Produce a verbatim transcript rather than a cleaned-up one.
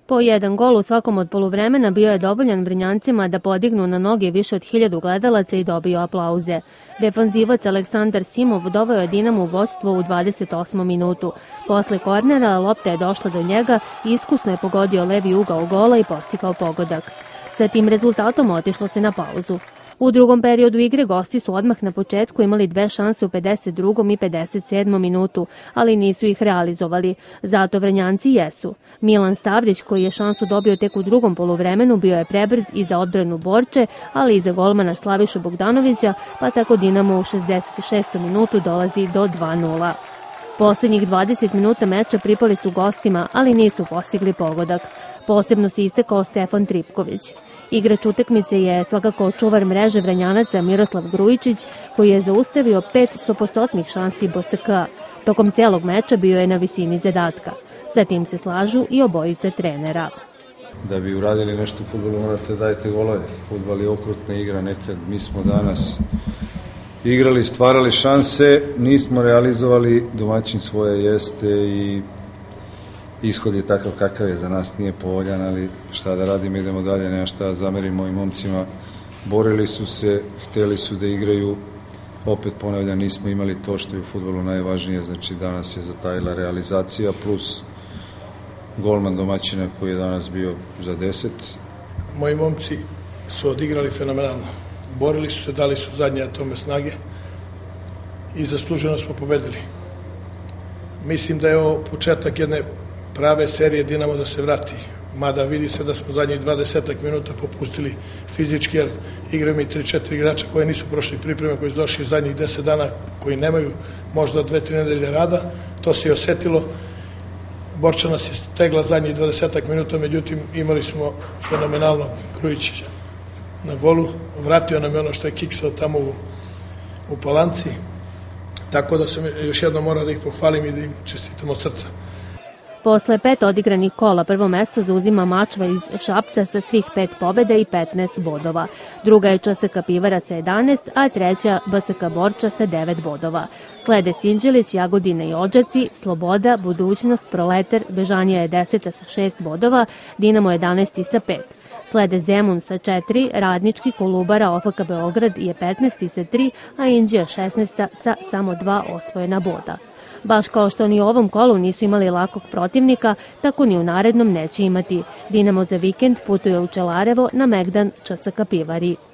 Po jedan gol u svakom od poluvremena bio je dovoljan Vrnjancima da podignu na noge više od hiljadu gledalaca i dobiju aplauze. Defanzivac Aleksandar Simov doveo je Dinamo u vođstvo u dvadeset osmom minutu. Posle kornera lopta je došla do njega i iskusno je pogodio levi ugao gola i postigao pogodak. Sa tim rezultatom otišlo se na pauzu. U drugom periodu igre gosti su odmah na početku imali dve šanse u pedeset drugom i pedeset sedmom minutu, ali nisu ih realizovali. Zato Vrnjanci jesu. Milan Stavrić, koji je šansu dobio tek u drugom poluvremenu, bio je prebrz i za odbranu Borče, ali i za golmana Slavišu Bogdanovića, pa tako Dinamo u šezdeset šestom minutu dolazi do dva nula. Poslednjih dvadeset minuta meča pripali su gostima, ali nisu postigli pogodak. Posebno se istekao Stefan Tripković. Igrač utakmice je svakako čuvar mreže Vranjanaca Miroslav Grujičić, koji je zaustavio pet stopostotnih šansi B S K-a. Tokom celog meča bio je na visini zadatka. Sa tim se slažu i obojica trenera. Da bi uradili nešto u fudbalu morate dajte golove. Fudbal je okrutna igra nekad. Mi smo danas igrali, stvarali šanse, nismo realizovali, domaćin svoje jeste i ishod je takav kakav je, za nas nije povoljan, ali šta da radimo, idemo dalje, nema šta zamerimo i momcima. Borili su se, hteli su da igraju, opet ponavljam, nismo imali to što je u fudbalu najvažnije, znači danas je zatajila realizacija, plus golman domaćina koji je danas bio za deset. Moji momci su odigrali fenomenalno. Borili su se, dali su zadnje atome snage i zasluženo smo pobedili. Mislim da je ovo početak jedne prave serije Dinamo da se vrati. Mada vidi se da smo zadnjih dvadesetak minuta popustili fizički, jer igraju mi tri četiri igrača koji nisu prošli pripreme, koji su došli zadnjih deset dana, koji nemaju možda dve tri nedelje rada. To se i osetilo. Borča nas je stegla zadnjih dvadesetak minuta, međutim imali smo fenomenalnog Grujičića na golu. Vratio nam je ono što je kiksao tamo u, u Palanci. Tako da sam još jednom morao da ih pohvalim i da im čestitam od srca. Posle pet odigranih kola prvo mesto zauzima Mačva iz Šapca sa svih pet pobjeda i petnaest bodova. Druga je Č S K Pivara sa jedanaest, a treća B S K Borča sa devet bodova. Slede Sinđelić, Jagodina i Odžaci, Sloboda, Budućnost, Proletar, Bežanija je deseta sa šest bodova, Dinamo jedanaesti sa pet. Slede Zemun sa četiri, Radnički, Kolubara, O F K Beograd je petnaesti sa tri, a Inđija šesnaesta sa samo dva osvojena boda. Baš kao što ni u ovom kolu nisu imali lakog protivnika, tako ni u narednom neće imati. Dinamo za vikend putuje u Čelarevo na Megdan Č S K Pivari.